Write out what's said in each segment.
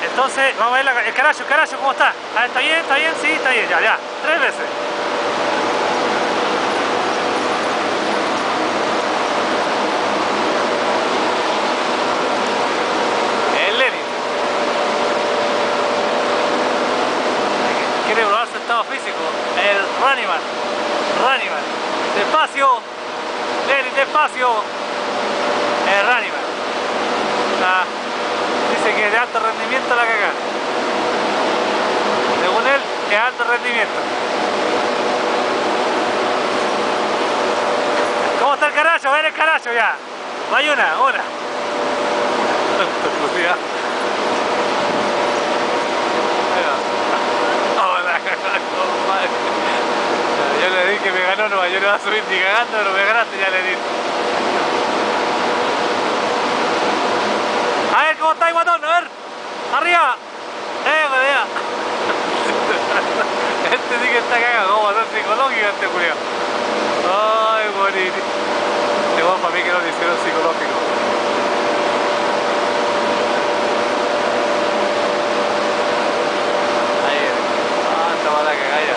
Entonces, vamos a ver el caracho, ¿cómo está? Ah, ¿está bien? ¿Está bien? Sí, está bien, ya. 3 veces. El Lenin. Quiere probar su estado físico. El Running-Man. Despacio. Lenin, despacio. El Running-Man. Dice que es de alto rendimiento la cagada. Según él, es alto rendimiento. ¿Cómo está el caracho? Ven el caracho ya. Hay una. Yo le dije que me ganó, no, yo no iba a subir ni cagando, pero me ganaste, ya le dije. A ver cómo está, guatón, a ver. Arriba. Vea. Este sí que está cagado, cómo va a ser psicológico este culiao. Ay, bonito. Este guapo para mí que no le hicieron psicológico. Ahí está mala cagalla.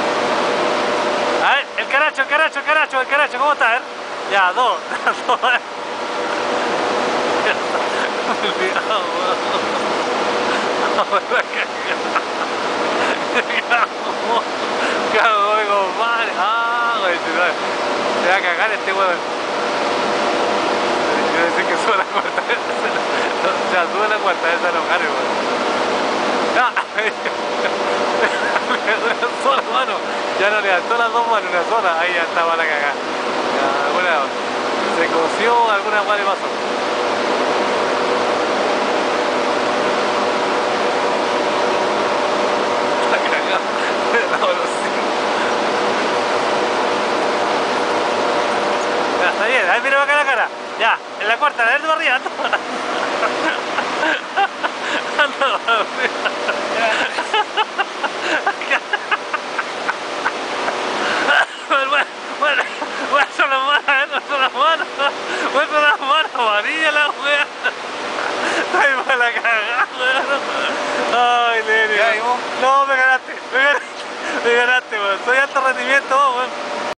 A ver, el caracho, ¿cómo está? A ver. Ya, 2. Cago de compadre. Se va a cagar este huevo. Quiero decir que sube la cuarta. Ya sube la cuarta, esa no jare, weón. Una sola mano. Ya no levantó las 2 manos, una sola. Ahí ya estaba la cagada. Se coció, alguna madre pasó. Ya, está bien, ahí mira acá la cara. Ya, en la cuarta, a ver de arriba, anda. Muestra las manos, amarilla la wea. Ay, mala cagada, weón. Ay, Lenin. No, me ganaste, weón. Soy alto rendimiento, weón.